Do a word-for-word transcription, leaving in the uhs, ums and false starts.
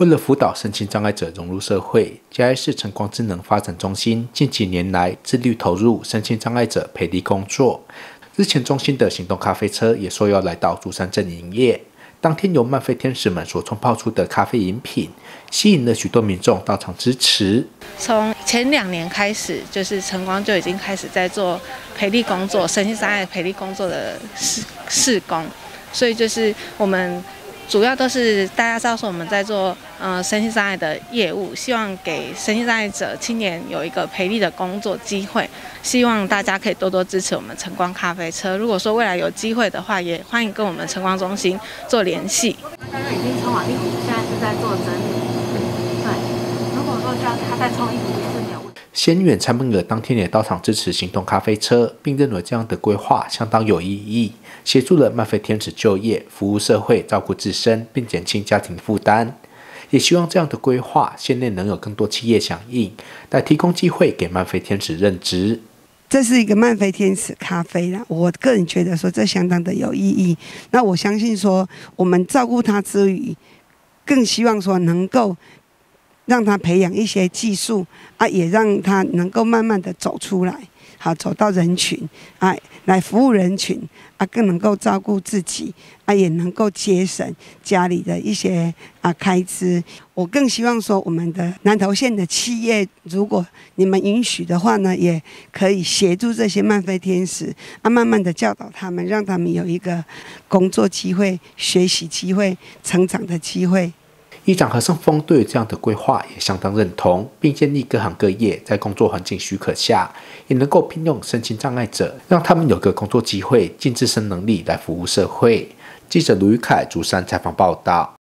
为了辅导身心障碍者融入社会，嘉义市晨光智能发展中心近几年来致力投入身心障碍者培力工作。日前，中心的行动咖啡车也说要来到竹山镇营业。当天由漫飞天使们所冲泡出的咖啡饮品，吸引了许多民众到场支持。 从前两年开始，就是晨光就已经开始在做培力工作、身心障碍培力工作的事事工，所以就是我们。主要都是大家知道说我们在做呃身心障碍的业务，希望给身心障碍者青年有一个培力的工作机会，希望大家可以多多支持我们晨光咖啡车。如果说未来有机会的话，也欢迎跟我们晨光中心做联系。 刚刚已经冲完一壶，现在是在做整理。对，如果说叫他再冲一壶也是没有问题。 先远参与了当天也到场支持行动咖啡车，并认为这样的规划相当有意义。协助了漫飞天使就业、服务社会、照顾自身，并减轻家庭负担。也希望这样的规划，县内能有更多企业响应，来提供机会给漫飞天使任职。 这是一个漫飞天使咖啡啦，我个人觉得说这相当的有意义。那我相信说，我们照顾他之余，更希望说能够让他培养一些技术啊，也让他能够慢慢的走出来。好，走到人群啊，来服务人群啊，更能够照顾自己啊，也能够节省家里的一些啊开支。我更希望说，我们的南投县的企业，如果你们允许的话呢，也可以协助这些漫飞天使啊，慢慢的教导他们，让他们有一个工作机会、学习机会、成长的机会。 议长何胜峰对于这样的规划也相当认同，并建议各行各业在工作环境许可下，也能够聘用身心障碍者，让他们有个工作机会，尽自身能力来服务社会。记者卢宇凯竹山采访报道。